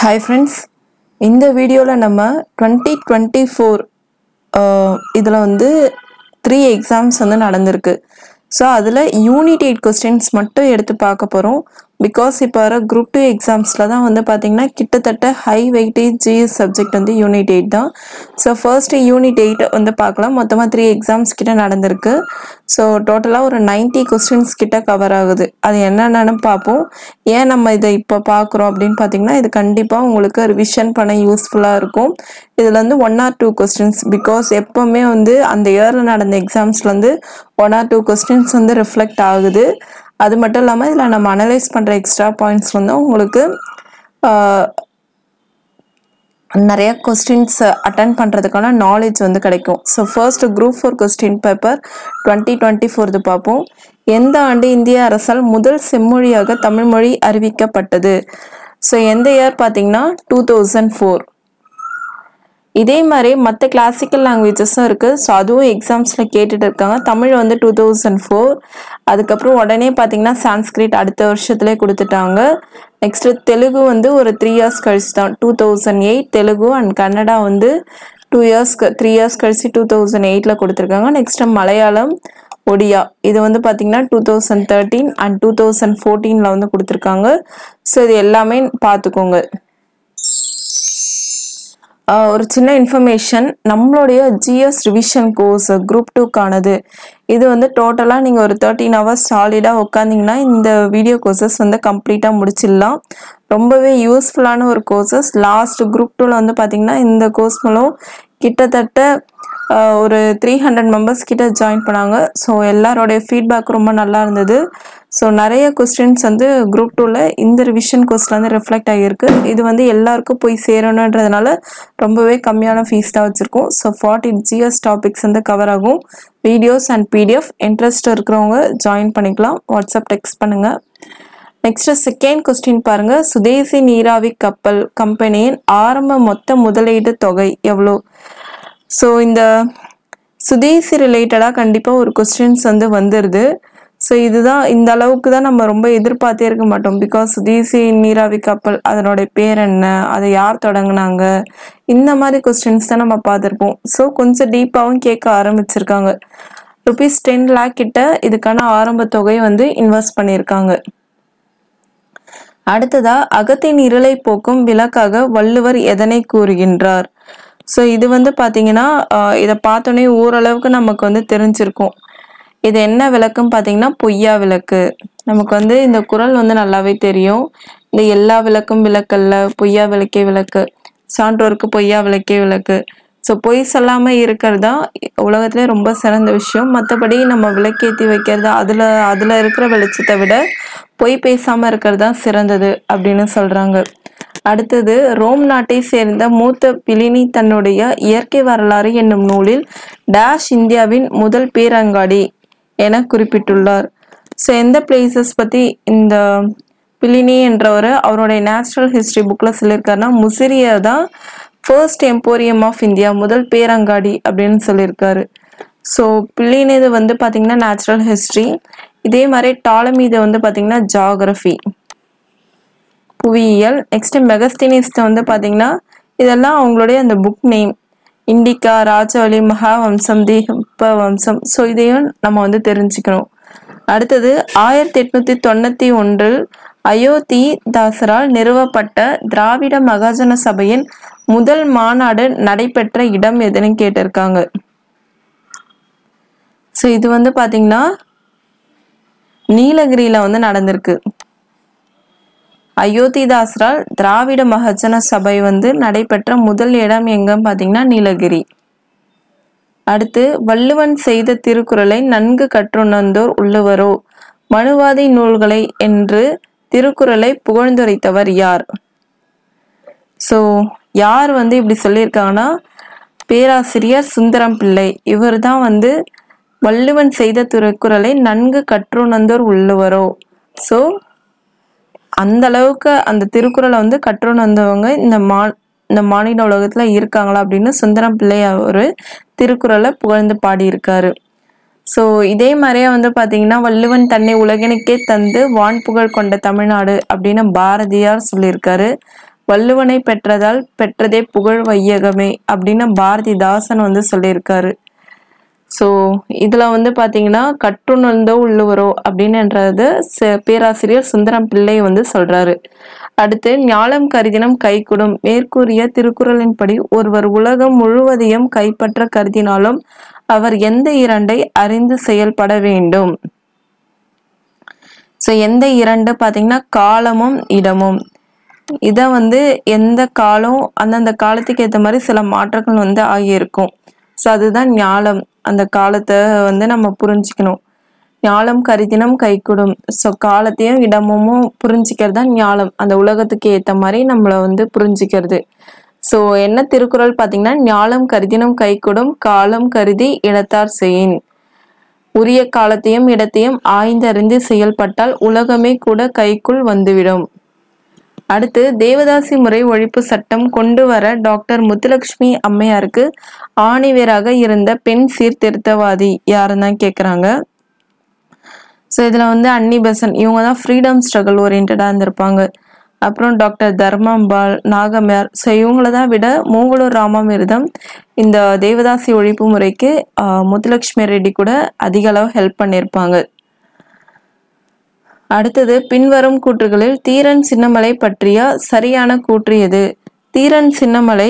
Hi friends, இந்த வீடியோவில் நம்ம 2024 இதில் வந்து 3 எக்ஸாம்ஸ் வந்து நடந்திருக்கு. ஸோ அதில் யூனிட் 8 கொஸ்டின்ஸ் மட்டும் எடுத்து பார்க்க போகிறோம். பிகாஸ் இப்போ வர குரூப் 2 எக்ஸாம்ஸில் தான் வந்து பார்த்திங்கன்னா கிட்டத்தட்ட ஹை வெயிட்டேஜ் ஜிஎஸ் சப்ஜெக்ட் வந்து யூனிட் 8 தான். ஸோ ஃபர்ஸ்ட்டு யூனிட் 8 வந்து பார்க்கலாம். மொத்தமாக 3 எக்ஸாம்ஸ் கிட்ட நடந்திருக்கு. ஸோ டோட்டலாக ஒரு 90 கொஸ்டின்ஸ் கிட்ட கவர் ஆகுது. அது என்னென்னு பார்ப்போம். ஏன் நம்ம இதை இப்போ பார்க்குறோம் அப்படின்னு பார்த்தீங்கன்னா இது கண்டிப்பாக உங்களுக்கு ரிவிஷன் பண்ண யூஸ்ஃபுல்லாக இருக்கும். இதில் வந்து 1 or 2 கொஸ்டின்ஸ், பிகாஸ் எப்போவுமே வந்து அந்த இயரில் நடந்த எக்ஸாம்ஸ்லேருந்து 1 or 2 கொஸ்டின்ஸ் வந்து ரிஃப்ளெக்ட் ஆகுது. அது மட்டும் இல்லாமல் இதில் நம்ம அனலைஸ் பண்ணுற எக்ஸ்ட்ரா பாயிண்ட்ஸ் வந்து உங்களுக்கு நிறைய கொஸ்டின்ஸ் அட்டன் பண்ணுறதுக்கான நாலேஜ் வந்து கிடைக்கும். So first group 4 question paper 2024 பார்ப்போம். எந்த ஆண்டு இந்திய அரசால் முதல் செம்மொழியாக தமிழ் மொழி அறிவிக்கப்பட்டது? ஸோ எந்த இயர் பார்த்தீங்கன்னா 2004. இதே மாதிரி மற்ற கிளாசிக்கல் லாங்குவேஜஸும் இருக்குது. ஸோ அதுவும் எக்ஸாம்ஸில் கேட்டுட்டு இருக்காங்க. தமிழ் வந்து 2004. அதுக்கப்புறம் உடனே பார்த்தீங்கன்னா சான்ஸ்கிரிட் அடுத்த வருஷத்துலேயே கொடுத்துட்டாங்க. நெக்ஸ்ட்டு தெலுங்கு வந்து ஒரு 3 years கழிச்சு தான் 2008 தெலுங்கு, அண்ட் கன்னடா வந்து 3 years கழிச்சு 2008 கொடுத்துருக்காங்க. நெக்ஸ்ட்டு மலையாளம், ஒடியா இது வந்து பார்த்தீங்கன்னா 2013 அண்ட் 2014 வந்து கொடுத்துருக்காங்க. ஸோ இது எல்லாமே பார்த்துக்கோங்க. ஒரு சின்ன இன்ஃபர்மேஷன், நம்மளுடைய ஜிஎஸ் ரிவிஷன் கோர்ஸ் குரூப் 2க்கானது. இது வந்து டோட்டலாக நீங்கள் ஒரு 13 hours சாலிடாக உட்காந்திங்கன்னா இந்த வீடியோ கோர்சஸ் வந்து கம்ப்ளீட்டாக முடிச்சிடலாம். ரொம்பவே யூஸ்ஃபுல்லான ஒரு கோர்சஸ். லாஸ்ட் குரூப் 2ல் வந்து பார்த்திங்கன்னா இந்த கோர்ஸ் மூலம் கிட்டத்தட்ட ஒரு 300 மெம்பர்ஸ் கிட்ட ஜாயின் பண்ணாங்க. ஸோ எல்லாரோடைய ஃபீட்பேக் ரொம்ப நல்லா இருந்தது. ஸோ நிறைய கொஸ்டின்ஸ் வந்து குரூப் 2ல் இந்த ரிவிஷன் கோர்ஸில் வந்து ரிஃப்ளெக்ட் ஆகியிருக்கு. இது வந்து எல்லாருக்கும் போய் சேரணுன்றதுனால ரொம்பவே கம்மியான ஃபீஸ் தான் வச்சுருக்கோம். ஸோ 40 ஜிஎஸ் டாபிக்ஸ் வந்து கவர் ஆகும். வீடியோஸ் அண்ட் பிடிஎஃப் இன்ட்ரெஸ்ட் இருக்கிறவங்க ஜாயின் பண்ணிக்கலாம். வாட்ஸ்அப் டெக்ஸ்ட் பண்ணுங்கள். நெக்ஸ்ட் செகண்ட் கொஸ்டின் பாருங்க. சுதேசி நீராவி கப்பல் கம்பெனியின் ஆரம்ப மொத்த முதலீடு தொகை எவ்வளோ? ஸோ இந்த சுதேசி ரிலேட்டடாக கண்டிப்பாக ஒரு கொஸ்டின்ஸ் வந்து வந்துடுது. ஸோ இதுதான், இந்த அளவுக்கு தான் நம்ம ரொம்ப எதிர்பார்த்தே இருக்க மாட்டோம். பிகாஸ் சுதேசி நீராவி கப்பல் அதனுடைய பேர் என்ன, அதை யார் தொடங்கினாங்க, இந்த மாதிரி கொஸ்டின்ஸ் தான் நம்ம பார்த்துருப்போம். ஸோ கொஞ்சம் டீப்பாகவும் கேட்க ஆரம்பிச்சிருக்காங்க. ₹10 lakh கிட்ட இதுக்கான ஆரம்ப தொகை வந்து இன்வெஸ்ட் பண்ணியிருக்காங்க. அடுத்ததா, அகத்தின் இருளை போக்கும் விளக்காக வள்ளுவர் எதனை கூறுகின்றார்? ஸோ இது வந்து பார்த்தீங்கன்னா இதை பார்த்தோன்னே ஓரளவுக்கு நமக்கு வந்து தெரிஞ்சிருக்கும். இது என்ன விளக்குன்னு பார்த்தீங்கன்னா பொய்யா விளக்கு. நமக்கு வந்து இந்த குறள் வந்து நல்லாவே தெரியும். இந்த எல்லா விளக்கும் விளக்கல்ல, பொய்யா விளக்கே விளக்கு, சான்றோருக்கு பொய்யா விளக்கே விளக்கு. ஸோ பொய் சொல்லாமல் இருக்கிறது தான் உலகத்துலேயே ரொம்ப சிறந்த விஷயம். மற்றபடி நம்ம விளக்கேற்றி வைக்கிறது அதில் இருக்கிற வெளிச்சத்தை விட பொய் பேசாமல் இருக்கிறது தான் சிறந்தது அப்படின்னு சொல்கிறாங்க. அடுத்தது, ரோம் நாட்டை சேர்ந்த மூத்த பிளினி தன்னுடைய இயற்கை வரலாறு என்னும் நூலில் டேஷ் இந்தியாவின் முதல் பேரங்காடி என குறிப்பிட்டுள்ளார். ஸோ எந்த பிளேசஸ் பற்றி இந்த பிளினி என்றவர் அவருடைய நேச்சுரல் ஹிஸ்ட்ரி புக்கில் சொல்லியிருக்காருன்னா முசிறியா தான் ஃபர்ஸ்ட் எம்போரியம் ஆஃப் இந்தியா, முதல் பேரங்காடி அப்படின்னு சொல்லியிருக்காரு. ஸோ பிளினி இது வந்து பார்த்திங்கன்னா நேச்சுரல் ஹிஸ்ட்ரி. இதே மாதிரி டாலமி இது வந்து பார்த்திங்கன்னா ஜாகிரஃபி, புவியியல். நெக்ஸ்ட் மெகஸ்தீனிஸ்ட் வந்து பார்த்தீங்கன்னா இதெல்லாம் அவங்களுடைய அந்த புக் நேம். இண்டிகா, ராஜவலி, மகாவம்சம், தீப வம்சம். ஸோ இதையும் நம்ம வந்து தெரிஞ்சுக்கணும். அடுத்தது, 1891 அயோத்தி தாசரால் நிறுவப்பட்ட திராவிட மகாஜன சபையின் முதல் மாநாடு நடைபெற்ற இடம் எதுன்னு கேட்டிருக்காங்க. ஸோ இது வந்து பார்த்தீங்கன்னா நீலகிரியில வந்து நடந்திருக்கு. அயோத்திதாசரால் திராவிட மகாஜன சபை வந்து நடைபெற்ற முதல் இடம் எங்கன்னு பார்த்தீங்கன்னா நீலகிரி. அடுத்து, வள்ளுவன் செய்த திருக்குறளை நன்கு கற்றுணர்ந்தோர் உள்ளவரோ மனுவாதி நூல்களை என்று திருக்குறளை புகழ்ந்துரைத்தவர் யார்? ஸோ யார் வந்து இப்படி சொல்லியிருக்காங்கன்னா பேராசிரியர் சுந்தரம் பிள்ளை. இவர் தான் வந்து வள்ளுவன் செய்த திருக்குறளை நன்கு கற்றுணர்ந்தோர் உள்ளவரோ. ஸோ அந்த அளவுக்கு அந்த திருக்குறளை வந்து கற்றுணர்ந்தவங்க இந்த மாநில உலகத்தில் இருக்காங்களா அப்படின்னு சுந்தரம் பிள்ளை ஒரு திருக்குறளை புகழ்ந்து பாடியிருக்காரு. ஸோ இதே மாதிரியே வந்து பார்த்தீங்கன்னா வள்ளுவன் தன்னை உலகினுக்கே தந்து வான்புகழ் கொண்ட தமிழ்நாடு அப்படின்னு பாரதியார் சொல்லியிருக்காரு. வள்ளுவனை பெற்றதால் பெற்றதே புகழ் வையகமே அப்படின்னு பாரதிதாசன் வந்து சொல்லியிருக்காரு. ஸோ இதுல வந்து பாத்தீங்கன்னா கற்றுணர்ந்தோ உள்ளுவரோ அப்படின்னுன்றது பேராசிரியர் சுந்தரம் பிள்ளை வந்து சொல்றாரு. அடுத்து ஞாலம் கருதினம் கைகூடும். மேற்கூறிய திருக்குறளின்படி ஒருவர் உலகம் முழுவதையும் கைப்பற்ற கருதினாலும் அவர் எந்த இரண்டை அறிந்து செயல்பட வேண்டும். ஸோ எந்த இரண்டு பாத்தீங்கன்னா காலமும் இடமும். இத வந்து எந்த காலம் அந்தந்த காலத்துக்கு ஏற்ற மாதிரி சில மாற்றங்கள் வந்து ஆகியிருக்கும். ஸோ அதுதான் ஞாலம். அந்த காலத்தை வந்து நம்ம புரிஞ்சுக்கணும். ஞாலம் கருதினம் கைகூடும். ஸோ காலத்தையும் இடமும் புரிஞ்சுக்கிறது தான் ஞாலம். அந்த உலகத்துக்கு ஏற்ற மாதிரி நம்மளை வந்து புரிஞ்சுக்கிறது. ஸோ என்ன திருக்குறள் பார்த்தீங்கன்னா, ஞாலம் கருதினம் கைகூடும் காலம் கருதி இடத்தார் செயின். உரிய காலத்தையும் இடத்தையும் ஆய்ந்தறிந்து செயல்பட்டால் உலகமே கூட கைக்குள் வந்துவிடும். அடுத்து தேவதாசி முறை ஒழிப்பு சட்டம் கொண்டு வர டாக்டர் முத்துலட்சுமி அம்மையாருக்கு ஆணிவேராக இருந்த பெண் சீர்திருத்தவாதி யாருன்னு தான் கேட்குறாங்க. ஸோ இதில் வந்து அன்னி பெசன்ட் இவங்க தான் ஃப்ரீடம் ஸ்ட்ரகிள் ஓரியன்டாக இருந்திருப்பாங்க. அப்புறம் டாக்டர் தர்மம்பால், நாகமேர். ஸோ இவங்கள தான் விட மூவலூர் ராமாமிர்தம் இந்த தேவதாசி ஒழிப்பு முறைக்கு முத்துலட்சுமி ரெட்டி கூட அதிக அளவு ஹெல்ப் பண்ணியிருப்பாங்க. அடுத்தது பின்வரும் கூற்றுகளில் தீரன் சின்னமலை பற்றிய சரியான கூற்று எது? தீரன் சின்னமலை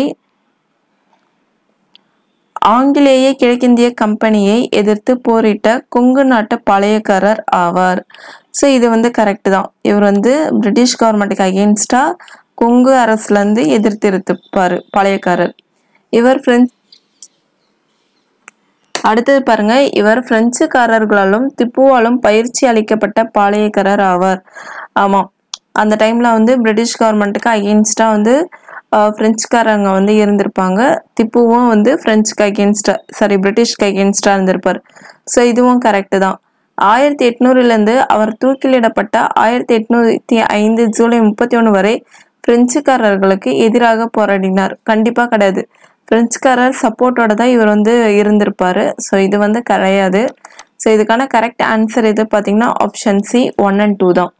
ஆங்கிலேய கிழக்கிந்திய கம்பெனியை எதிர்த்து போரிட்ட கொங்கு நாட்டு பாளையக்காரர் ஆவார். ஸோ இது வந்து கரெக்ட் தான். இவர் வந்து பிரிட்டிஷ் கவர்மெண்ட்டுக்கு அகெயின்ஸ்டா கொங்கு அரசுல இருந்து எதிர்த்து இருப்பாரு பாளையக்காரர். இவர் அடுத்தது பாருங்க, இவர் பிரெஞ்சுக்காரர்களாலும் திப்புவாலும் பயிற்சி அளிக்கப்பட்ட பாளையக்காரர் ஆவார். ஆமா, அந்த டைம்ல வந்து பிரிட்டிஷ் கவர்மெண்ட்டுக்கு அகெயின்ஸ்டா வந்து பிரெஞ்சுக்காரங்க வந்து இருந்திருப்பாங்க. திப்புவும் வந்து பிரிட்டிஷ்க்கு அகெயின்ஸ்டா இருந்திருப்பார். ஸோ இதுவும் கரெக்டு தான். 1800 அவர் தூக்கிலிடப்பட்ட 1805 ஜூலை 31 வரை பிரெஞ்சுக்காரர்களுக்கு எதிராக போராடினார். கண்டிப்பா கிடையாது, பிரெஞ்சுக்காரர் சப்போர்ட்டோட தான் இவர் வந்து இருந்திருப்பாரு. ஸோ இது வந்து கிடையாது. ஸோ இதுக்கான கரெக்ட் ஆன்சர் எது பார்த்தீங்கன்னா ஆப்ஷன் சி 1 and 2 தான்.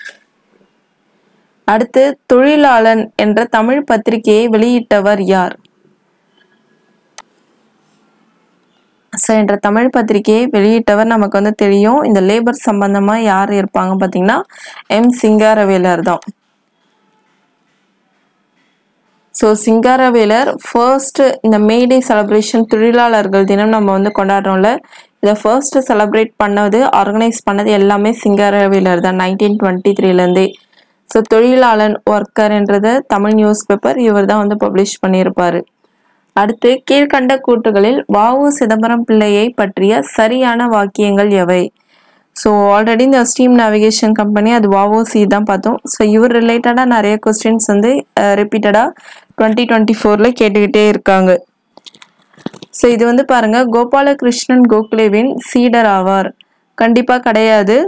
அடுத்து தொழிலாளன் என்ற தமிழ் பத்திரிகையை வெளியிட்டவர் யார்? ஸோ என்ற தமிழ் பத்திரிகையை வெளியிட்டவர் நமக்கு வந்து தெரியும். இந்த லேபர் சம்பந்தமா யார் இருப்பாங்க பார்த்தீங்கன்னா எம் சிங்காரவேலர் தான். ஸோ சிங்காரவேலர் ஃபர்ஸ்ட் இந்த மேடே செலிப்ரேஷன் தொழிலாளர்கள் தினம் நம்ம வந்து கொண்டாடுறோம்ல, இதை ஃபர்ஸ்ட் செலிப்ரேட் பண்ணது ஆர்கனைஸ் பண்ணது எல்லாமே சிங்காரவேலர் தான் 1923 ஸோ தொழிலாளன் ஒர்க்கர் என்றது தமிழ் நியூஸ் பேப்பர் இவர் தான் வந்து பப்ளிஷ் பண்ணியிருப்பாரு. அடுத்து கீழ்கண்ட கூற்றுகளில் வ.உ. சிதம்பரம் பிள்ளையை பற்றிய சரியான வாக்கியங்கள் எவை? ஸோ ஆல்ரெடி இந்த ஸ்டீம் நேவிகேஷன் கம்பெனி அது வ.உ.சி தான் பார்த்தோம். ஸோ இவர் ரிலேட்டடாக நிறைய கொஸ்டின்ஸ் வந்து ரிப்பீட்டடாக 2024 கேட்டுக்கிட்டே இருக்காங்க. ஸோ இது வந்து பாருங்க, கோபாலகிருஷ்ணன் கோகலேவின் சீடர் ஆவார். கண்டிப்பாக கிடையாது.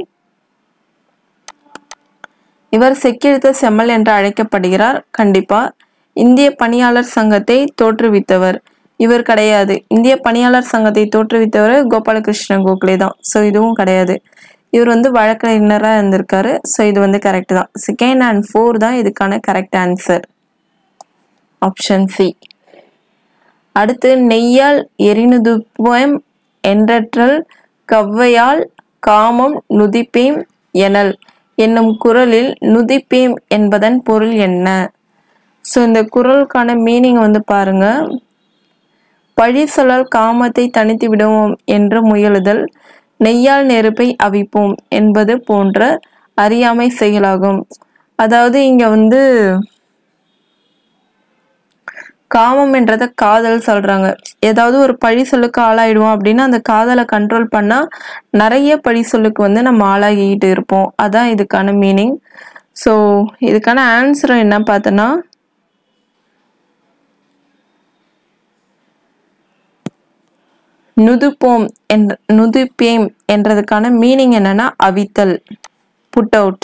இவர் செக்கிழுத்த செம்மல் என்று அழைக்கப்படுகிறார். கண்டிப்பா. இந்திய பணியாளர் சங்கத்தை தோற்றுவித்தவர் இவர் கிடையாது. இந்திய பணியாளர் சங்கத்தை தோற்றுவித்தவர் கோபாலகிருஷ்ணன் கோகலே தான். ஸோ இதுவும் கிடையாது. இவர் வந்து வழக்கறிஞராக இருந்திருக்காரு. ஸோ இது வந்து கரெக்ட் தான். 2 and 4 தான் இதுக்கான கரெக்ட் ஆன்சர். Option C. அடுத்து நெய்யால் எரிநுதுப்போம் என்றற்றல் கவ்வையால் காமம் நுதிப்பேம் எனல் என்னும் குறளில் நுதிப்பேம் என்பதன் பொருள் என்ன? ஸோ இந்த குறளுக்கான மீனிங் வந்து பாருங்க, பழி சொல்லால் காமத்தை தனித்து விடுவோம் என்று முயலுதல், நெய்யால் நெருப்பை அவிப்போம் என்பது போன்ற அறியாமை செயலாகும். அதாவது இங்க வந்து காமம் என்றத காதல் சொல்றாங்க. ஏதாவது ஒரு பழி சொல்லுக்கு ஆளாயிடுவோம் அப்படின்னா அந்த காதலை கண்ட்ரோல் பண்ணா நிறைய பழி சொல்லுக்கு வந்து நம்ம ஆளாகிட்டு இருப்போம். அதான் இதுக்கான மீனிங். ஸோ இதுக்கான ஆன்சர் என்ன பார்த்தோன்னா நுதிப்பேம் என்றதுக்கான மீனிங் என்னன்னா அவித்தல், புட் அவுட்.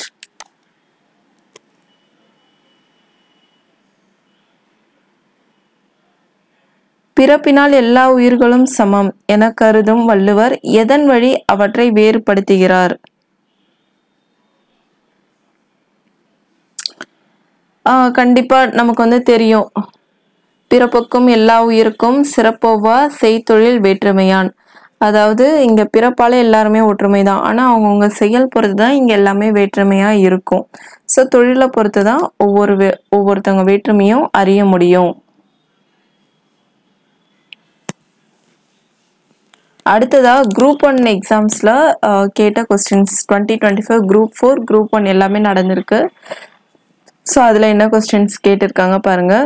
பிறப்பினால் எல்லா உயிர்களும் சமம் என கருதும் வள்ளுவர் எதன் வழி அவற்றை வேறுபடுத்துகிறார்? கண்டிப்பா நமக்கு வந்து தெரியும். பிறப்புக்கும் எல்லா உயிருக்கும் சிறப்பொவ்வா செய்தொழில் வேற்றுமையான். அதாவது இங்க பிறப்பால எல்லாருமே ஒற்றுமை தான். ஆனா அவங்கவுங்க செயல் பொறுத்து தான் இங்க எல்லாமே வேற்றுமையா இருக்கும். ஸோ தொழிலை பொறுத்து தான் ஒவ்வொருத்தவங்க வேற்றுமையும் அறிய முடியும். அடுத்ததா குரூப் 1 எக்ஸாம்ஸ்ல கேட்ட கொஸ்டின்ஸ் 2025 குரூப் 4 குரூப் 1 எல்லாமே நடந்திருக்கு. ஸோ அதில் என்ன கொஸ்டின்ஸ் கேட்டிருக்காங்க பாருங்க.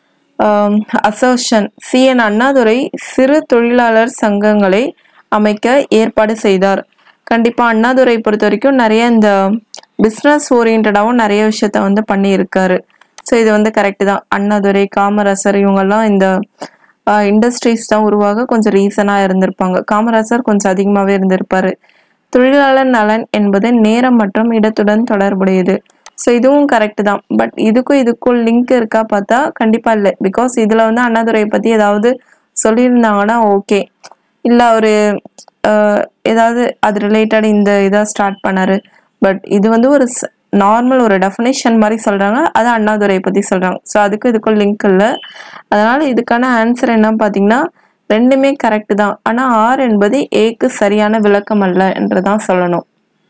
அசர்ஷன் CN அண்ணாதுரை சிறு தொழிலாளர் சங்கங்களை அமைக்க ஏற்பாடு செய்தார். கண்டிப்பாக அண்ணாதுரை பொறுத்த வரைக்கும் நிறைய இந்த பிஸ்னஸ் ஓரியன்டாகவும் நிறைய விஷயத்த வந்து பண்ணியிருக்காரு. ஸோ இது வந்து கரெக்டு தான். அண்ணாதுரை, காமராசர் இவங்கெல்லாம் இந்த இண்டஸ்ட்ரீஸ் தான் உருவாக கொஞ்சம் ரீசனாக இருந்திருப்பாங்க. காமராசர் கொஞ்சம் அதிகமாகவே இருந்திருப்பாரு. தொழிலாளர் நலன் என்பது நேரம் மற்றும் இடத்துடன் தொடர்புடையது. ஸோ இதுவும் கரெக்டு தான். பட் இதுக்கும் லிங்க் இருக்கா பார்த்தா கண்டிப்பாக இல்லை. பிகாஸ் இதில் வந்து அண்ணாதுரையை பற்றி ஏதாவது சொல்லியிருந்தாங்கன்னா ஓகே, இல்லை அவர் ஏதாவது அது ரிலேட்டட் இந்த இதாக ஸ்டார்ட் பண்ணார். பட் இது வந்து ஒரு நார்மல் ஒரு டெஃபினேஷன் மாதிரி சொல்கிறாங்க, அது அண்ணாதுரையை பற்றி சொல்கிறாங்க. ஸோ இதுக்கும் லிங்க் இல்லை. அதனால் இதுக்கான ஆன்சர் என்ன பார்த்தீங்கன்னா ரெண்டுமே கரெக்டு தான். ஆனால் ஆர் என்பது ஏக்கு சரியான விளக்கம் அல்ல என்றுதான் சொல்லணும்.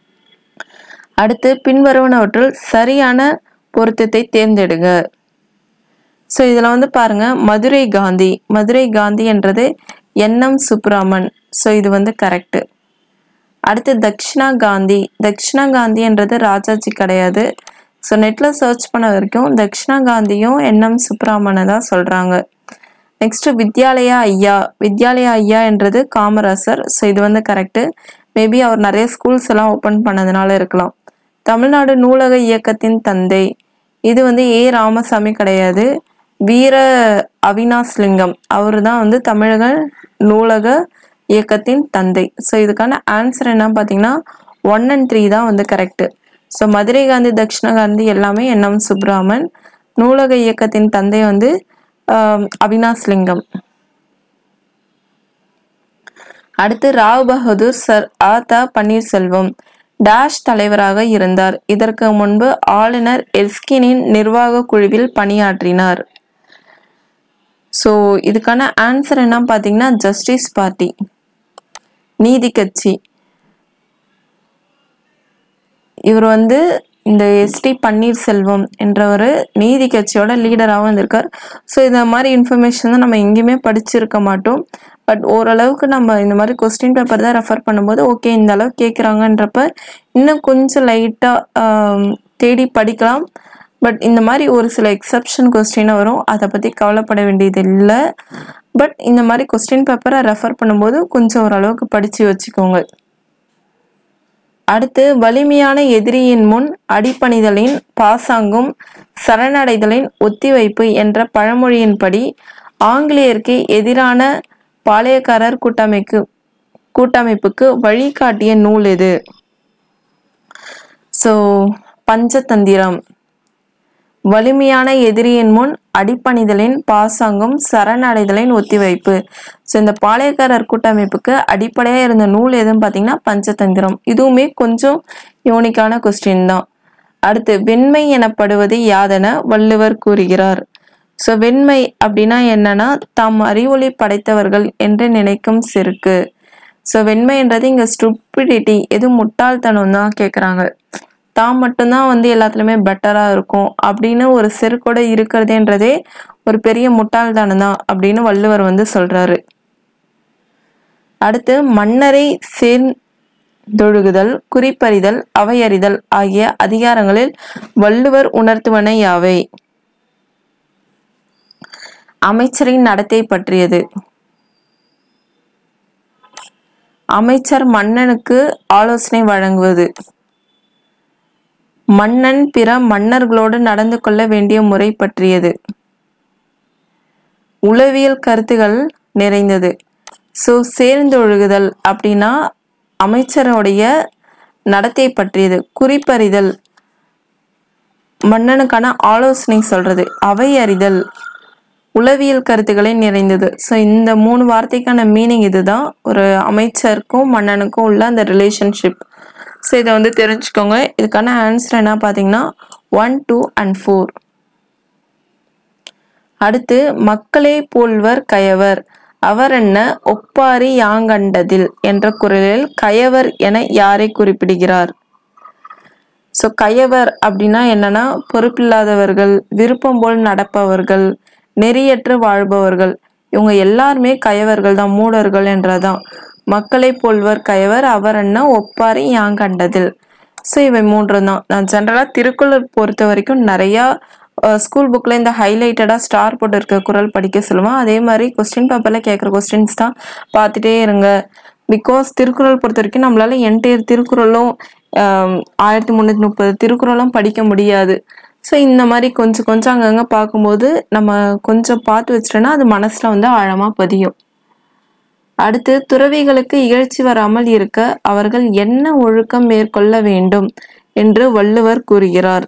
அடுத்து பின்வருவனவற்றில் சரியான பொருத்தத்தை தேர்ந்தெடுங்க. ஸோ இதில் வந்து பாருங்க, மதுரை காந்தி என்றது NM சுப்ராமன். ஸோ இது வந்து கரெக்டு. அடுத்து தக்ஷிணா காந்தி என்றது ராஜாஜி கிடையாது. ஸோ நெட்டில் சர்ச் பண்ண வரைக்கும் தக்ஷிணா காந்தியும் NM சுப்ராமனை தான் சொல்கிறாங்க. நெக்ஸ்ட் வித்யாலயா ஐயா என்றது காமராசர். ஸோ இது வந்து கரெக்டு. மேபி அவர் நிறைய ஸ்கூல்ஸ் எல்லாம் ஓப்பன் பண்ணதுனால இருக்கலாம். தமிழ்நாடு நூலக இயக்கத்தின் தந்தை, இது வந்து ராமசாமி கிடையாது, வீர அவினாஸ்லிங்கம். அவர் தான் வந்து தமிழக நூலக இயக்கத்தின் தந்தை. ஸோ இதுக்கான ஆன்சர் என்ன பார்த்தீங்கன்னா 1 and 3 தான் வந்து கரெக்டு. ஸோ மதுரை காந்தி, தக்ஷிணா காந்தி எல்லாமே NM சுப்ராமன். நூலக இயக்கத்தின் தந்தை வந்து அவினாஸ்லிங்கம். அடுத்து ராவ் பகதூர் சர் த பன்னீர்செல்வம் டேஷ் தலைவராக இருந்தார். இதற்கு முன்பு ஆளுநர் எர்ஸ்கினின் நிர்வாக குழுவில் பணியாற்றினார். ஸோ இதுக்கான ஆன்சர் என்ன பார்த்தீங்கன்னா ஜஸ்டிஸ் பார்ட்டி, நீதி கட்சி. இவர் வந்து இந்த SD பன்னீர்செல்வம் என்றவர் நீதி கட்சியோட லீடராகவும் இருந்திருக்கார். ஸோ இந்த மாதிரி இன்ஃபர்மேஷன் தான் நம்ம எங்கேயுமே படிச்சிருக்க மாட்டோம். பட் ஓரளவுக்கு நம்ம இந்த மாதிரி கொஸ்டின் பேப்பர் தான் ரெஃபர் பண்ணும்போது ஓகே இந்த அளவு கேட்குறாங்கன்றப்ப இன்னும் கொஞ்சம் லைட்டாக தேடி படிக்கலாம். பட் இந்த மாதிரி ஒரு சில எக்ஸப்ஷன் கொஸ்டின் வரும், அதை பற்றி கவலைப்பட வேண்டியது இல்லை. பட் இந்த மாதிரி கொஸ்டின் பேப்பரை ரெஃபர் பண்ணும்போது கொஞ்சம் ஓரளவுக்கு படித்து வச்சுக்கோங்க. அடுத்து வலிமையான எதிரியின் முன் அடிபணிதலின் பாசாங்கும் சரணடைதலின் ஒத்திவைப்பு என்ற பழமொழியின்படி ஆங்கிலேயருக்கு எதிரான பாளையக்காரர் கூட்டமைப்புக்கு வழிகாட்டிய நூல் எது? ஸோ பஞ்சதந்திரம். வலிமையான எதிரியின் முன் அடிப்பணிதலின் பாசாங்கும் சரணடைதலின் ஒத்திவைப்பு. ஸோ இந்த பாளையக்காரர் கூட்டமைப்புக்கு அடிப்படையாக இருந்த நூல் எதுன்னு பார்த்தீங்கன்னா பஞ்சதந்திரம். இதுவுமே கொஞ்சம் யூனிக்கான கொஸ்டின் தான். அடுத்து வெண்மை எனப்படுவது யாதென வள்ளுவர் கூறுகிறார். ஸோ வெண்மை அப்படின்னா என்னன்னா தாம் அறிவொளி படைத்தவர்கள் என்று நினைக்கும் செருக்கு. ஸோ வெண்மைன்றது இங்கே ஸ்டூபிடிட்டி, எது முட்டாள்தனம் தான் கேட்குறாங்க. தான் மட்டும்தான் வந்து எல்லாத்துலேயுமே பெட்டராக இருக்கும் அப்படின்னு ஒரு செருக்கோட இருக்கிறதுன்றதே ஒரு பெரிய முட்டாள்தனம் தான் அப்படின்னு வள்ளுவர் வந்து சொல்றாரு. அடுத்து மன்னரை சேர்ந்தொழுகுதல், குறிப்பறிதல், அவையறிதல் ஆகிய அதிகாரங்களில் வள்ளுவர் உணர்த்துவன யாவை? அமைச்சரின் நடத்தை பற்றியது. அமைச்சர் மன்னனுக்கு ஆலோசனை வழங்குவது. மன்னன் பிற மன்னர்களோடு நடந்து கொள்ள வேண்டிய முறை பற்றியது. உளவியல் கருத்துகள் நிறைந்தது. ஸோ சேர்ந்தொழுகுதல் அப்படின்னா அமைச்சருடைய நடத்தை பற்றியது. குறிப்பறிதல் மன்னனுக்கான ஆலோசனை சொல்றது. அவை அறிதல் உளவியல் கருத்துக்களை நிறைந்தது. ஸோ இந்த 3 வார்த்தைக்கான மீனிங் இதுதான். ஒரு அமைச்சருக்கும் மன்னனுக்கும் உள்ள அந்த ரிலேஷன்ஷிப். ஸோ இதை வந்து தெரிஞ்சுக்கோங்க. இதுக்கான ஆன்சர் என்ன பார்த்தீங்கன்னா 1, 2 and 4. அடுத்து மக்களே போல்வர் கயவர் அவர் என்ன ஒப்பாரி யாங்கண்டதில் என்ற குரலில் கயவர் என யாரை குறிப்பிடுகிறார்? ஸோ கயவர் அப்படின்னா என்னன்னா பொறுப்பில்லாதவர்கள், விருப்பம் போல் நடப்பவர்கள், நெறியற்று வாழ்பவர்கள், இவங்க எல்லாருமே கயவர்கள் தான், மூடர்கள் என்றதான். மக்களை போல்வர் கயவர் அவர் என்ன ஒப்பாரி யாங்கண்டதில். ஸோ இவை மூன்று தான். நான் ஜென்ரலாக திருக்குறள் பொறுத்த வரைக்கும் நிறையா ஸ்கூல் புக்கில் இந்த ஹைலைட்டடாக ஸ்டார் போட்டு இருக்க குறள் படிக்க சொல்லுவேன். அதே மாதிரி கொஸ்டின் பேப்பரில் கேட்குற கொஸ்டின்ஸ் தான் பார்த்துட்டே இருங்க. பிகாஸ் திருக்குறள் பொறுத்த வரைக்கும் நம்மளால என்டையர் திருக்குறளும் 1330 திருக்குறளும் படிக்க முடியாது. ஸோ இந்த மாதிரி கொஞ்சம் கொஞ்சம் அங்கங்கே பார்க்கும்போது நம்ம கொஞ்சம் பார்த்து வச்சிட்டோன்னா அது மனசில் வந்து ஆழமாக பதியும். அடுத்து துறவிகளுக்கு இகழ்ச்சி வராமல் இருக்க அவர்கள் என்ன ஒழுக்கம் மேற்கொள்ள வேண்டும் என்று வள்ளுவர் கூறுகிறார்?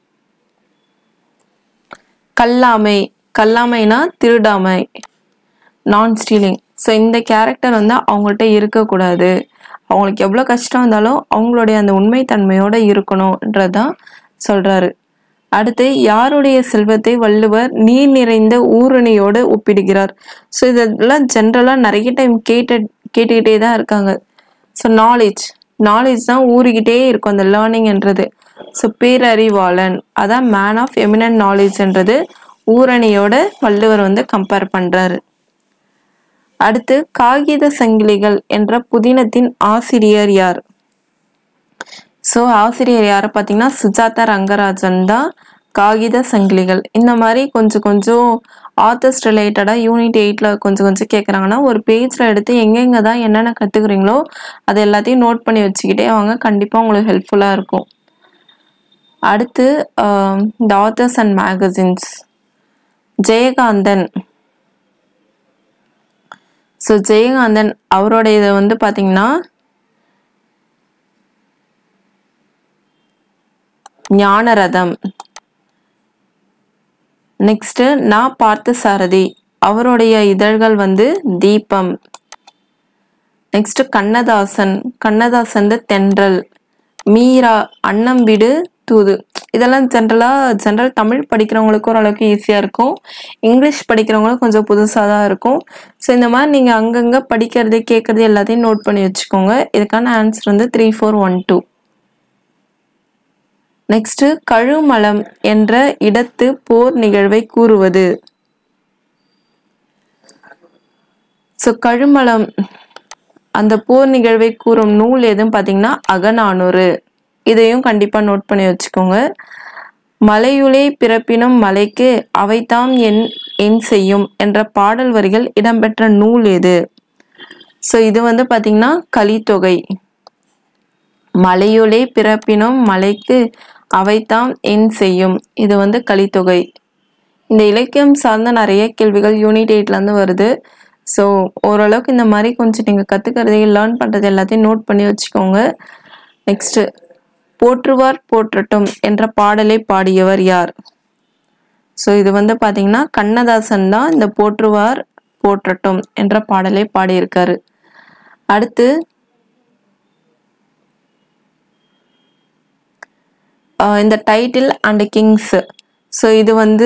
கல்லாமை. கல்லாமைனா திருடாமை, நான் ஸ்டீலிங். ஸோ இந்த கேரக்டர் வந்து அவங்கள்ட்ட இருக்கக்கூடாது. அவங்களுக்கு எவ்வளோ கஷ்டம் வந்தாலும் அவங்களுடைய அந்த உண்மைத்தன்மையோட இருக்கணும்ன்றதான் சொல்றாரு. அடுத்து யாருடைய செல்வத்தை வள்ளுவர் நீர் நிறைந்த ஊருணியோடு ஒப்பிடுகிறார்? ஸோ இதெல்லாம் ஜென்ரலாக நிறைய டைம் கேட்டுக்கிட்டே தான் இருக்காங்க. ஸோ நாலேஜ் தான் ஊறிக்கிட்டே இருக்கும் அந்த லேர்னிங்ன்றது. ஸோ பேரறிவாளன், அதான் மேன் ஆஃப் எமினன்ட் நாலேஜ்ன்றது ஊரணியோட வள்ளுவர் வந்து கம்பேர் பண்றாரு. அடுத்து காகித சங்கிலிகள் என்ற புதினத்தின் ஆசிரியர் யார்? ஸோ ஆசிரியர் யாரை பார்த்தீங்கன்னா சுஜாதா ரங்கராஜன் தான் காகித சங்கிலிகள். இந்த மாதிரி கொஞ்சம் கொஞ்சம் ஆத்தர்ஸ் ரிலேட்டடாக யூனிட் 8 கொஞ்சம் கொஞ்சம் கேட்குறாங்கன்னா ஒரு பேஜில் எடுத்து எங்கெங்கே தான் என்னென்ன கற்றுக்குறீங்களோ அது எல்லாத்தையும் நோட் பண்ணி வச்சுக்கிட்டே அவங்க கண்டிப்பாக உங்களுக்கு ஹெல்ப்ஃபுல்லாக இருக்கும். அடுத்து இந்த authors and magazines. Jayakanthan. So Jayakanthan அவருடைய இதை வந்து பார்த்தீங்கன்னா ஞானரதம். நெக்ஸ்ட் நான் பார்த்தசாரதி, அவருடைய இதழ்கள் வந்து தீபம். நெக்ஸ்ட் கண்ணதாசன் தென்றல். மீரா அன்னம் விடு தூது. இதெல்லாம் ஜென்ரல் தமிழ் படிக்கிறவங்களுக்கு ஓரளவுக்கு ஈஸியாக இருக்கும். இங்கிலீஷ் படிக்கிறவங்களுக்கு கொஞ்சம் புதுசாக தான் இருக்கும். ஸோ இந்த மாதிரி நீங்கள் அங்கங்கே படிக்கிறது கேட்குறது எல்லாத்தையும் நோட் பண்ணி வச்சுக்கோங்க. இதுக்கான ஆன்சர் வந்து 3412. நெக்ஸ்ட் கழுமலம் என்ற இடத்து போர் நிகழ்வை கூறுவது? ஸோ கழுமலம் அந்த போர் நிகழ்வை கூறும் நூல் எதுன்னு பார்த்தீங்கன்னா அகநானூறு. இதையும் கண்டிப்பாக நோட் பண்ணி வச்சுக்கோங்க. மலையுளே பிறப்பினும் மலைக்கு அவைதாம் என் செய்யும் என்ற பாடல் வரிகள் இடம்பெற்ற நூல் எது? ஸோ இது வந்து பார்த்தீங்கன்னா கலித்தொகை. மலையுளே பிறப்பினும் மலைக்கு அவைதாம் என் செய்யும், இது வந்து கலித்தொகை. இந்த இலக்கியம் சார்ந்த நிறைய கேள்விகள் யூனிட் 8 வருது. ஸோ ஓரளவுக்கு இந்த மாதிரி கொஞ்சம் நீங்கள் கற்றுக்கிறது லேர்ன் பண்ணுறது எல்லாத்தையும் நோட் பண்ணி வச்சுக்கோங்க. நெக்ஸ்ட்டு போற்றுவார் போற்றட்டும் என்ற பாடலை பாடியவர் யார்? ஸோ இது வந்து பார்த்தீங்கன்னா கண்ணதாசன் தான் இந்த போற்றுவார் போற்றட்டும் என்ற பாடலை பாடியிருக்காரு. அடுத்து இந்த டைட்டில் அண்ட் கிங்ஸ். ஸோ இது வந்து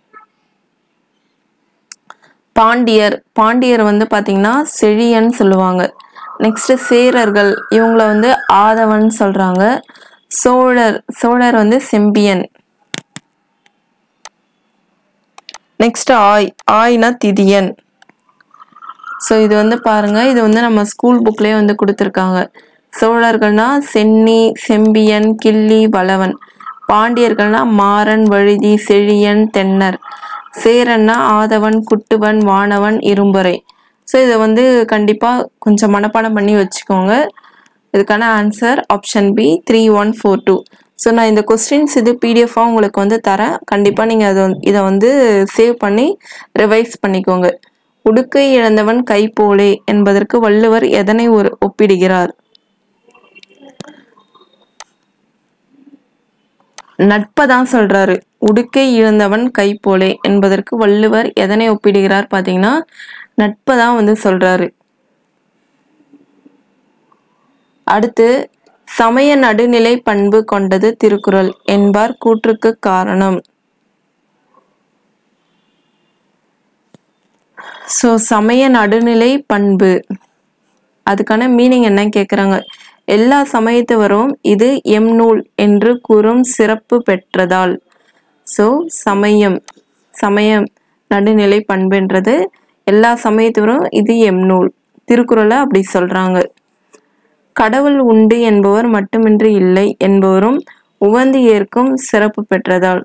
பாண்டியர் வந்து பார்த்தீங்கன்னா செழியன் சொல்லுவாங்க. நெக்ஸ்ட் சேரர்கள், இவங்கள வந்து ஆதவன் சொல்றாங்க. சோழர் வந்து செம்பியன். நெக்ஸ்ட் ஆய்னா திதியன். ஸோ இது வந்து பாருங்க, இது வந்து நம்ம ஸ்கூல் புக்லேயே வந்து கொடுத்துருக்காங்க. சோழர்கள்னா சென்னி, செம்பியன், கிள்ளி, வளவன். பாண்டியர்கள்னா மாறன், வழுதி, செழியன், தென்னர். சேரன்னா ஆதவன், குட்டுவன், வானவன், இரும்பறை. ஸோ இதை வந்து கண்டிப்பாக கொஞ்சம் மனப்பாடம் பண்ணி வச்சுக்கோங்க. இதுக்கான ஆன்சர் ஆப்ஷன் பி 3142. ஸோ நான் இந்த கொஸ்டின்ஸ் இது பிடிஎஃபாக உங்களுக்கு வந்து தரேன். கண்டிப்பாக நீங்கள் இதை வந்து சேவ் பண்ணி ரிவைஸ் பண்ணிக்கோங்க. உடுக்கை இழந்தவன் கை போலே என்பதற்கு வள்ளுவர் எதனை ஒப்பிடுகிறார்? நட்பை தான் சொல்றாரு. உடுக்கை இழந்தவன் கை போலே என்பதற்கு வள்ளுவர் எதனை ஒப்பிடுகிறார் பார்த்தீங்கன்னா நட்பை தான் வந்து சொல்றாரு. அடுத்து சமய நடுநிலை பண்பு கொண்டது திருக்குறள் என்பார் கூற்றுக்கு காரணம்? ஸோ சமய நடுநிலை பண்பு அதுக்கான மீனிங் என்ன கேட்குறாங்க. எல்லா சமயத்தவரும் இது எம் நூல் என்று கூறும் சிறப்பு பெற்றதால். ஸோ சமயம் நடுநிலை பண்புன்றது எல்லா சமயத்தவரும் இது எம் நூல். திருக்குறளை அப்படி சொல்றாங்க. கடவுள் உண்டு என்பவர் மட்டுமின்றி இல்லை என்பவரும் உவந்து ஏற்கும் சிறப்பு பெற்றதால்.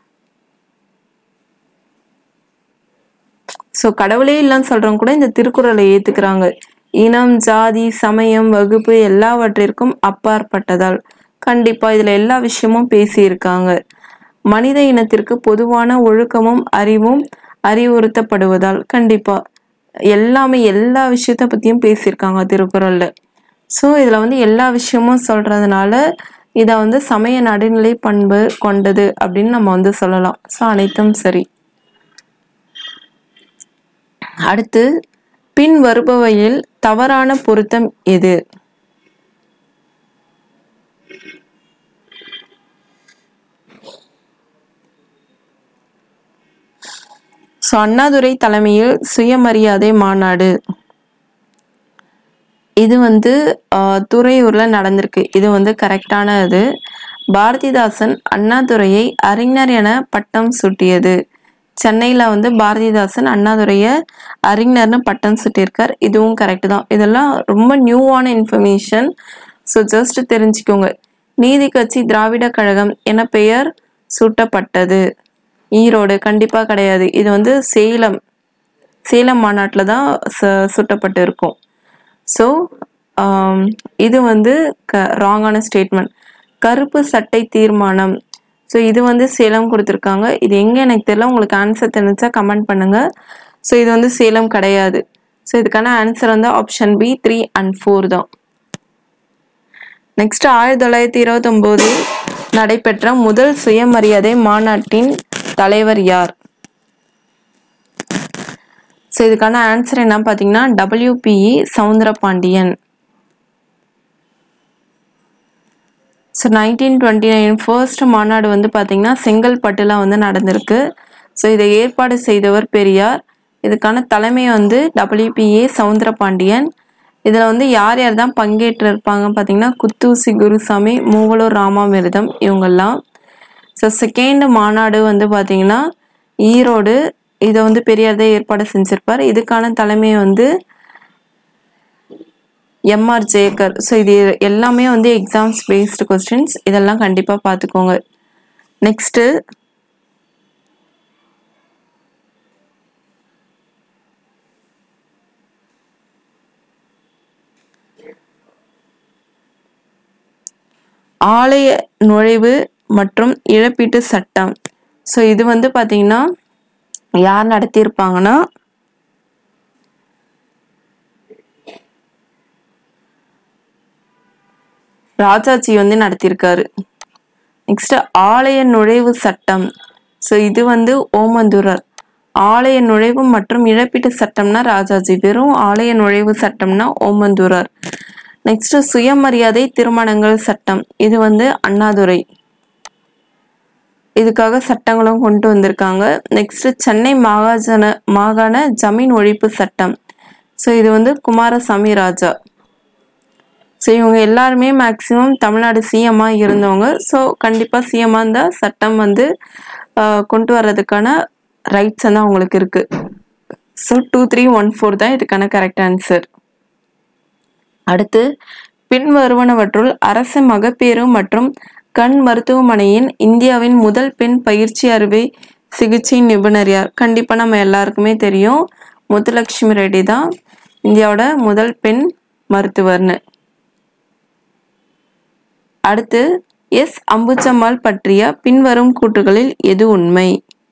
ஸோ கடவுளே இல்லைன்னு சொல்றவங்க கூட இந்த திருக்குறளை ஏத்துக்கிறாங்க. இனம், ஜாதி, சமயம், வகுப்பு எல்லாவற்றிற்கும் அப்பாற்பட்டதால். கண்டிப்பா இதுல எல்லா விஷயமும் பேசியிருக்காங்க. மனித இனத்திற்கு பொதுவான ஒழுக்கமும் அறிவும் அறிவுறுத்தப்படுவதால். கண்டிப்பா எல்லாமே எல்லா விஷயத்த பத்தியும் பேசியிருக்காங்க திருக்குறள்ல. ஸோ இதுல வந்து எல்லா விஷயமும் சொல்றதுனால இதை வந்து சமய நடுநிலை பண்பு கொண்டது அப்படின்னு நம்ம வந்து சொல்லலாம். ஸோ அனைத்தும் சரி. அடுத்து பின் வருபவையில் தவறான பொருத்தம் எது? ஸோ அண்ணாதுரை தலைமையில் சுயமரியாதை மாநாடு. இது வந்து துறையூர்ல நடந்திருக்கு. இது வந்து கரெக்டான இது. பாரதிதாசன் அண்ணாதுரையை அறிஞர் என பட்டம் சூட்டியது. சென்னையில வந்து பாரதிதாசன் அண்ணாதுரைய அறிஞர்னு பட்டம் சூட்டியிருக்கார். இதுவும் கரெக்ட் தான். இதெல்லாம் ரொம்ப நியூவான இன்ஃபர்மேஷன். ஸோ ஜஸ்ட் தெரிஞ்சுக்கோங்க. நீதி கட்சி திராவிட கழகம் என பெயர் சூட்டப்பட்டது. ஈரோடு கண்டிப்பா கிடையாது. இது வந்து சேலம் மாநாட்டில் தான் சூட்டப்பட்டு இருக்கும். ஸோ இது வந்து ராங்கான ஸ்டேட்மெண்ட். கருப்பு சட்டை தீர்மானம். ஸோ இது வந்து சேலம் கொடுத்துருக்காங்க. இது எங்கே எனக்கு தெரியல. உங்களுக்கு ஆன்சர் தெரிஞ்சா கமெண்ட் பண்ணுங்க. ஸோ இது வந்து சேலம் கிடையாது. ஸோ இதுக்கான ஆன்சர் வந்து ஆப்ஷன் பி 3 and 4 தான். நெக்ஸ்ட் 1929 நடைபெற்ற முதல் சுயமரியாதை மாநாட்டின் தலைவர் யார்? ஸோ இதுக்கான ஆன்சர் என்ன பார்த்தீங்கன்னா WPE சவுந்தரபாண்டியன். ஸோ 1929 ஃபர்ஸ்ட் மாநாடு வந்து பார்த்தீங்கன்னா செங்கல்பட்டுல வந்து நடந்திருக்கு. ஸோ இதை ஏற்பாடு செய்தவர் பெரியார். இதுக்கான தலைமை வந்து WPE சவுந்தரபாண்டியன். இதில் வந்து யார் யார் தான் பங்கேற்று இருப்பாங்க பார்த்தீங்கன்னா குத்தூசி குருசாமி, மூவலூர் ராமாமிர்தம் இவங்கெல்லாம். ஸோ செகண்ட் மாநாடு வந்து பார்த்தீங்கன்னா ஈரோடு. இதை வந்து பெரியார் தான் ஏற்பாடு செஞ்சிருப்பார். இதுக்கான தலைமை வந்து MR ஜெயக்கர். ஸோ இது எல்லாமே வந்து எக்ஸாம்ஸ் பேஸ்டு கொஸ்டின்ஸ். இதெல்லாம் கண்டிப்பாக பார்த்துக்கோங்க. நெக்ஸ்ட்டு ஆலய நுழைவு மற்றும் இழப்பீட்டு சட்டம். ஸோ இது வந்து பார்த்தீங்கன்னா யார் நடத்தியிருப்பாங்கன்னா ராஜாஜி வந்து நடத்தியிருக்காரு. நெக்ஸ்ட் ஆலய நுழைவு சட்டம். ஸோ இது வந்து ஓமந்தூரார். ஆலய நுழைவு மற்றும் இழப்பீட்டு சட்டம்னா ராஜாஜி. வெறும் ஆலய நுழைவு சட்டம்னா ஓமந்தூரார். நெக்ஸ்ட் சுயமரியாதை திருமணங்கள் சட்டம். இது வந்து அண்ணாதுரை. இதுக்காக சட்டங்களும் கொண்டு வந்திருக்காங்க. நெக்ஸ்ட் சென்னை மாகாண ஜமீன் ஒழிப்பு சட்டம். ஸோ இது வந்து குமாரசாமி ராஜா. ஸோ இவங்க எல்லாருமே மேக்சிமம் தமிழ்நாடு சிஎம்மாக இருந்தவங்க. ஸோ கண்டிப்பாக சிஎம்மாக இருந்தால் சட்டம் வந்து கொண்டு வர்றதுக்கான ரைட்ஸ் வந்து அவங்களுக்கு இருக்கு. ஸோ 2, 3, 1, 4 தான் இதுக்கான கரெக்ட் ஆன்சர். அடுத்து பின்வருவனவற்றுள் அரசு மகப்பேறு மற்றும் கண் மருத்துவமனையின் இந்தியாவின் முதல் பெண் பயிற்சி அறுவை சிகிச்சை நிபுணர் யார்? கண்டிப்பாக நம்ம எல்லாருக்குமே தெரியும். முத்துலட்சுமி ரெட்டி தான் இந்தியாவோட முதல் பெண் மருத்துவர்னு. அடுத்து எஸ் அம்புஜம்மாள் பற்றிய பின்வரும் கூற்றுகளில் எது உண்மை?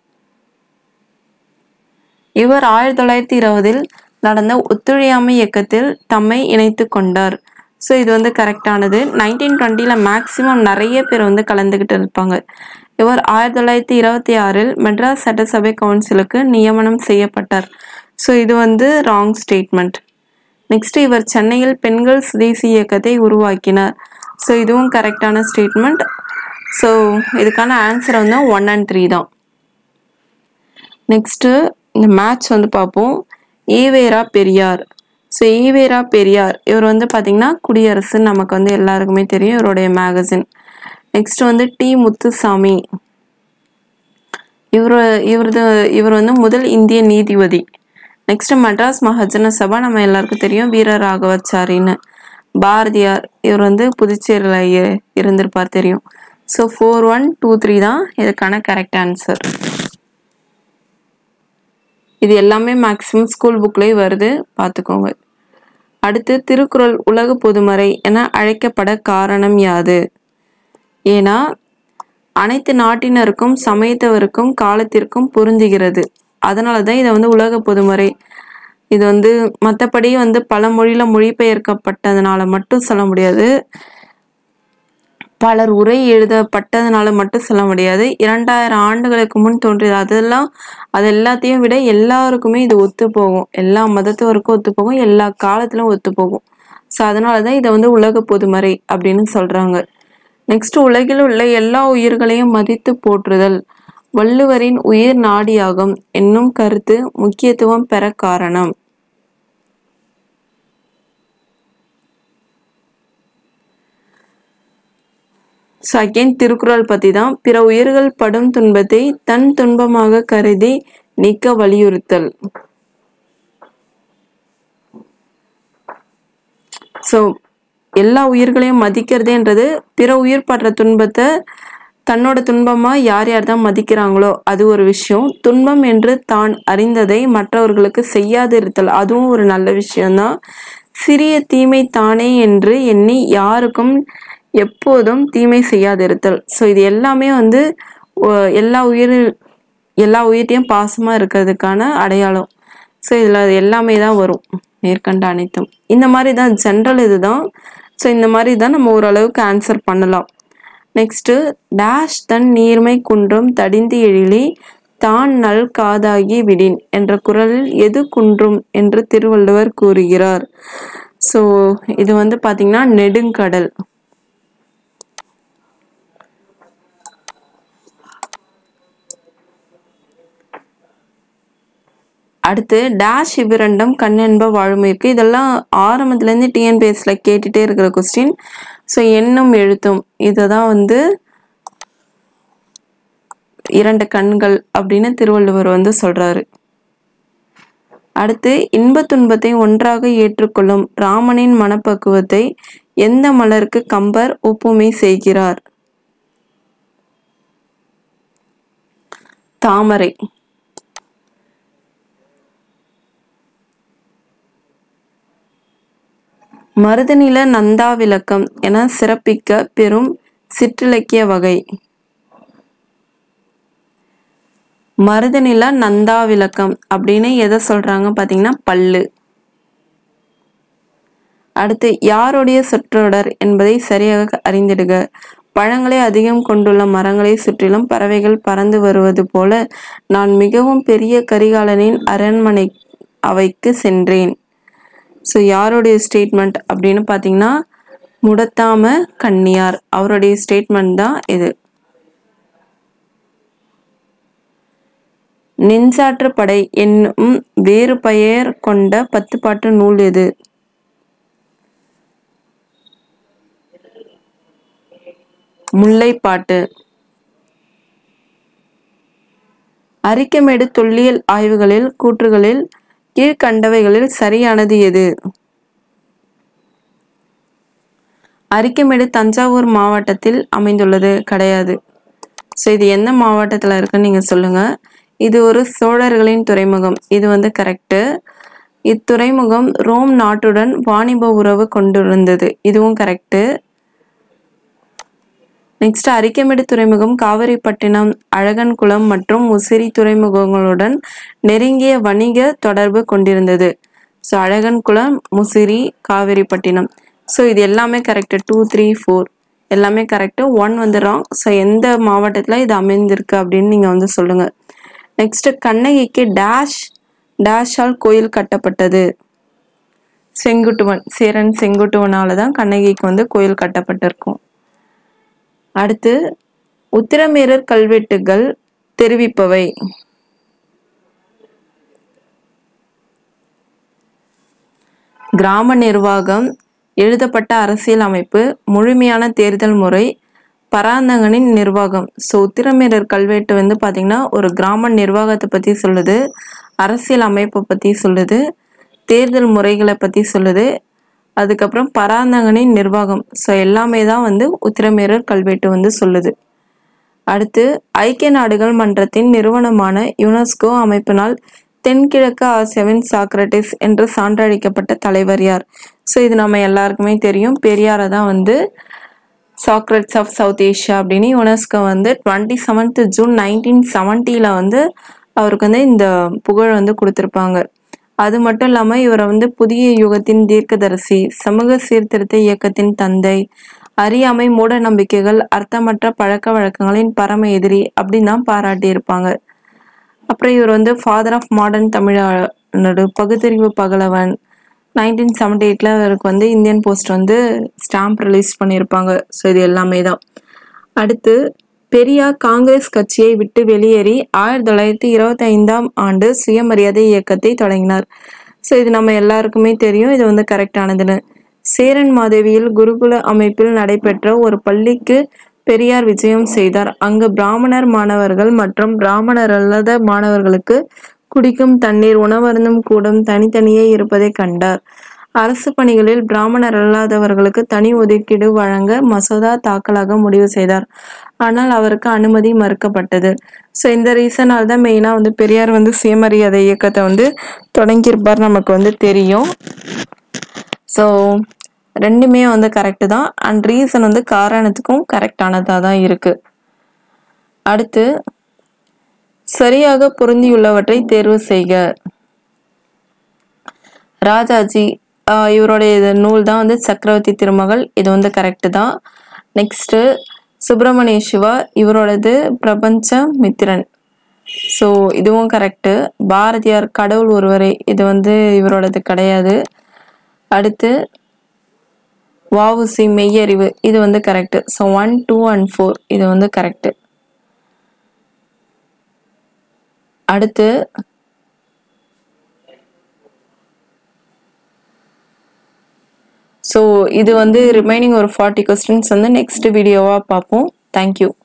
இவர் 1920 நடந்த ஒத்துழையாமை இயக்கத்தில் தம்மை இணைத்து கொண்டார். ஸோ இது வந்து கரெக்டானது. 1920 மேக்சிமம் நிறைய பேர் வந்து கலந்துக்கிட்டு இருப்பாங்க. இவர் 1926 மெட்ராஸ் சட்டசபை கவுன்சிலுக்கு நியமனம் செய்யப்பட்டார். ஸோ இது வந்து ராங் ஸ்டேட்மெண்ட். நெக்ஸ்ட் இவர் சென்னையில் பெண்கள் சுதேசி இயக்கத்தை உருவாக்கினார். ஸோ இதுவும் கரெக்டான ஸ்டேட்மெண்ட். ஸோ இதுக்கான ஆன்சர் வந்து 1 and 3 தான். நெக்ஸ்ட்டு இந்த மேட்ச் வந்து பார்ப்போம். ஈவேரா பெரியார். ஸோ ஈவேரா பெரியார் இவர் வந்து பார்த்தீங்கன்னா குடியரசு நமக்கு வந்து எல்லாருக்குமே தெரியும் இவருடைய மேகசின். நெக்ஸ்ட் வந்து டி முத்துசாமி. இவர் வந்து முதல் இந்திய நீதிபதி. நெக்ஸ்ட் மெட்ராஸ் மகாஜன சபா நம்ம எல்லாருக்கும் தெரியும் வீர ராகவாச்சாரின்னு. பாரதியார் இவர் வந்து புதுச்சேரியில் இருந்திருப்பார் தெரியும். ஸோ 4, 1, 2, 3 தான் இதுக்கான கரெக்ட் ஆன்சர். இது எல்லாமே மேக்சிமம் ஸ்கூல் புக்லேயே வருது, பார்த்துக்கோங்க. அடுத்து திருக்குறள் உலக பொதுமறை என அழைக்கப்பட காரணம் யாது? ஏன்னா அனைத்து நாட்டினருக்கும் சமயத்தவருக்கும் காலத்திற்கும் பொருந்துகிறது. அதனால தான் இதை வந்து உலக பொதுமறை. இது வந்து மற்றபடி வந்து பல மொழியில மொழிபெயர்க்கப்பட்டதுனால மட்டும் சொல்ல முடியாது, பலர் உரை எழுதப்பட்டதுனால மட்டும் சொல்ல முடியாது. 2000 ஆண்டுகளுக்கு முன் தோன்றியது. அது எல்லாத்தையும் விட எல்லாருக்குமே இது ஒத்து போகும். எல்லா மதத்தவருக்கும் ஒத்து போகும், எல்லா காலத்திலும் ஒத்து போகும். ஸோ அதனாலதான் இதை வந்து உலக பொதுமறை அப்படின்னு சொல்றாங்க. நெக்ஸ்ட் உலகில் உள்ள எல்லா உயிர்களையும் மதித்து போற்றுதல் வள்ளுவரின் உயிர் நாடியாகும் என்னும் கருத்து முக்கியத்துவம் பெற காரணம். ஸோ அகெயின் திருக்குறள் பற்றி தான். பிற உயிர்கள் படும் துன்பத்தை தன் துன்பமாக கருதி நீக்க வலியுறுத்தல். ஸோ எல்லா உயிர்களையும் மதிக்கிறதுன்றது பிற உயிர் படுற துன்பத்தை தன்னோட துன்பமா யார் யார் தான் மதிக்கிறாங்களோ அது ஒரு விஷயம். துன்பம் என்று தான் அறிந்ததை மற்றவர்களுக்கு செய்யாது இருத்தல் அதுவும் ஒரு நல்ல விஷயம்தான். சிறிய தீமை தானே என்று எண்ணி யாருக்கும் எப்போதும் தீமை செய்யாதிருத்தல். ஸோ இது எல்லாமே வந்து எல்லா உயிர்ட்டையும் பாசமாக இருக்கிறதுக்கான அடையாளம். ஸோ இதில் எல்லாமே தான் வரும், மேற்கண்ட அனைத்தும். இந்த மாதிரி தான் ஜென்ரல் இதுதான். ஸோ இந்த மாதிரி தான் நம்ம ஓரளவுக்கு ஆன்சர் பண்ணலாம். நெக்ஸ்ட்டு டேஷ் தன் நீர்மை குன்றும் தடிந்து எழிலி தான் நல் காதாகி விடின் என்ற குறளில் எது குன்றும் என்று திருவள்ளுவர் கூறுகிறார். ஸோ இது வந்து பார்த்தீங்கன்னா நெடுங்கடல். அடுத்து டேஷ் இவ்விரண்டும் கண்ணென்ப வாழுமைக்கு. இதெல்லாம் ஆரம்பத்துலேருந்து டிஎன்பிஎஸ்ல கேட்டுட்டே இருக்கிற கொஸ்டின். ஸோ எண்ணும் எழுத்தும் இதை தான் வந்து 2 கண்கள் அப்படின்னு திருவள்ளுவர் வந்து சொல்றாரு. அடுத்து இன்ப துன்பத்தை ஒன்றாக ஏற்றுக்கொள்ளும் ராமனின் மனப்பக்குவத்தை எந்த மலருக்கு கம்பர் ஒப்புமை செய்கிறார்? தாமரை. மருதநில நந்தாவிலக்கம் என சிறப்பிக்க பெறும் சிற்றிலக்கிய வகை. மருதநில நந்தாவிலக்கம் அப்படின்னு எதை சொல்றாங்க பார்த்தீங்கன்னா பல்லு. அடுத்து யாருடைய சொற்றொடர் என்பதை சரியாக அறிந்திடுக. பழங்களை அதிகம் கொண்டுள்ள மரங்களை சுற்றிலும் பறவைகள் பறந்து வருவது போல நான் மிகவும் பெரிய கரிகாலனின் அரண்மனை அவைக்கு சென்றேன். ஸோ யாருடைய ஸ்டேட்மெண்ட் அப்படின்னு பார்த்தீங்கன்னா முடத்தாம கன்னியார் அவருடைய ஸ்டேட்மெண்ட் தான் இது. நெஞ்சாற்று படை என்னும் வேறு பெயர் கொண்ட 10 பாட்டு நூல் எது? முல்லைப்பாட்டு. அரிக்கமேடு தொல்லியல் ஆய்வுகளில் கூற்றுகளில் கீழ்கண்டவைகளில் சரியானது எது? அரிக்கமேடு தஞ்சாவூர் மாவட்டத்தில் அமைந்துள்ளது. கிடையாது. ஸோ இது எந்த மாவட்டத்தில் இருக்குன்னு நீங்கள் சொல்லுங்கள். இது ஒரு சோழர்களின் துறைமுகம். இது வந்து கரெக்டு. இத்துறைமுகம் ரோம் நாட்டுடன் வாணிப உறவு கொண்டிருந்தது. இதுவும் கரெக்டு. நெக்ஸ்ட் அரிக்கமேடு துறைமுகம் காவிரிப்பட்டினம், அழகன்குளம் மற்றும் முசிறி துறைமுகங்களுடன் நெருங்கிய வணிக தொடர்பு கொண்டிருந்தது. ஸோ அழகன்குளம், முசிறி, காவிரிப்பட்டினம். ஸோ இது எல்லாமே கரெக்டு. 2, 3, 4 எல்லாமே கரெக்டு. 1 வந்து ராங். ஸோ எந்த மாவட்டத்தில் இது அமைந்திருக்கு அப்படின்னு நீங்கள் வந்து சொல்லுங்கள். நெக்ஸ்ட் கண்ணகிக்கு டேஷால் கோயில் கட்டப்பட்டது. செங்குட்டுவன், சேரன் செங்குட்டுவனால தான் கண்ணகிக்கு வந்து கோயில் கட்டப்பட்டிருக்கும். அடுத்து உத்திரமேரர் கல்வெட்டுகள் தெரிவிப்பவை. கிராம நிர்வாகம், எழுதப்பட்ட அரசியல் அமைப்பு, முழுமையான தேர்தல் முறை, பராந்தகனின் நிர்வாகம். ஸோ உத்திரமேரர் கல்வெட்டு வந்து பார்த்தீங்கன்னா ஒரு கிராம நிர்வாகத்தை பற்றி சொல்லுது, அரசியல் அமைப்பை பற்றி சொல்லுது, தேர்தல் முறைகளை பற்றி சொல்லுது, அதுக்கப்புறம் பராந்தகனின் நிர்வாகம். ஸோ எல்லாமே தான் வந்து உத்திரமேரர் கல்வெட்டு வந்து சொல்லுது. அடுத்து ஐக்கிய நாடுகள் மன்றத்தின் நிறுவனமான யுனெஸ்கோ அமைப்பினால் தென்கிழக்கு ஆசியாவின் சாக்ரட்டிஸ் என்று சான்றளிக்கப்பட்ட தலைவர் யார்? ஸோ இது நம்ம எல்லாருக்குமே தெரியும், பெரியாரை தான் வந்து சாக்ரட்ஸ் ஆஃப் சவுத் ஏஷியா அப்படின்னு யுனெஸ்கோ வந்து 27th June 1970 வந்து அவருக்கு வந்து இந்த புகழ் வந்து கொடுத்துருப்பாங்க. அது மட்டும் இல்லாமல் இவரை வந்து புதிய யுகத்தின் தீர்க்கதரிசி, சமூக சீர்திருத்த இயக்கத்தின் தந்தை, அறியாமை, மூட நம்பிக்கைகள், அர்த்தமற்ற பழக்க வழக்கங்களின் பரம எதிரி அப்படின்னு தான் பாராட்டியிருப்பாங்க. அப்புறம் இவர் வந்து ஃபாதர் ஆஃப் மாடர்ன் தமிழ்நாடு, பகுத்தறிவு பகலவன். 1978 இவருக்கு வந்து இந்தியன் போஸ்ட் வந்து ஸ்டாம்ப் ரிலீஸ் பண்ணியிருப்பாங்க. ஸோ இது எல்லாமே தான். அடுத்து பெரியார் காங்கிரஸ் கட்சியை விட்டு வெளியேறி 1925 சுயமரியாதை இயக்கத்தை தொடங்கினார். ஸோ இது நம்ம எல்லாருக்குமே தெரியும், இது வந்து கரெக்டானதுன்னு. சேரன் மாதேவியில் குருகுல அமைப்பில் நடைபெற்ற ஒரு பள்ளிக்கு பெரியார் விஜயம் செய்தார். அங்கு பிராமணர் மாணவர்கள் மற்றும் பிராமணர் அல்லாத மாணவர்களுக்கு குடிக்கும் தண்ணீர், உணவருந்தும் கூடம் தனித்தனியே இருப்பதை கண்டார். அரசு பணிகளில் பிராமணர் அல்லாதவர்களுக்கு தனி ஒதுக்கீடு வழங்க மசோதா தாக்கலாக முடிவு செய்தார். ஆனால் அவருக்கு அனுமதி மறுக்கப்பட்டது. ஸோ இந்த ரீசனால் தான் மெயினாக வந்து பெரியார் வந்து சுயமரியாதை இயக்கத்தை வந்து தொடங்கியிருப்பார் நமக்கு வந்து தெரியும். ஸோ ரெண்டுமே வந்து கரெக்டு தான். அண்ட் ரீசன் வந்து காரணத்துக்கும் கரெக்டானதாக தான் இருக்கு. அடுத்து சரியாக பொருந்தியுள்ளவற்றை தேர்வு செய்க. ராஜாஜி இவருடைய நூல் தான் வந்து சக்கரவர்த்தி திருமகள், இது வந்து கரெக்டு தான். நெக்ஸ்ட்டு சுப்பிரமணிய சிவா, இவரோடது பிரபஞ்ச மித்திரன். ஸோ இதுவும் கரெக்டு. பாரதியார் கடவுள் ஒருவரே, இது வந்து இவரோடது கிடையாது. அடுத்து வஉசி மெய்யறிவு, இது வந்து கரெக்டு. ஸோ 1, 2 and 4 இது வந்து கரெக்டு. அடுத்து ஸோ இது வந்து ரிமைனிங் ஒரு 40 கொஸ்டின்ஸ் வந்து நெக்ஸ்ட் வீடியோவாக பார்ப்போம். தேங்க்யூ.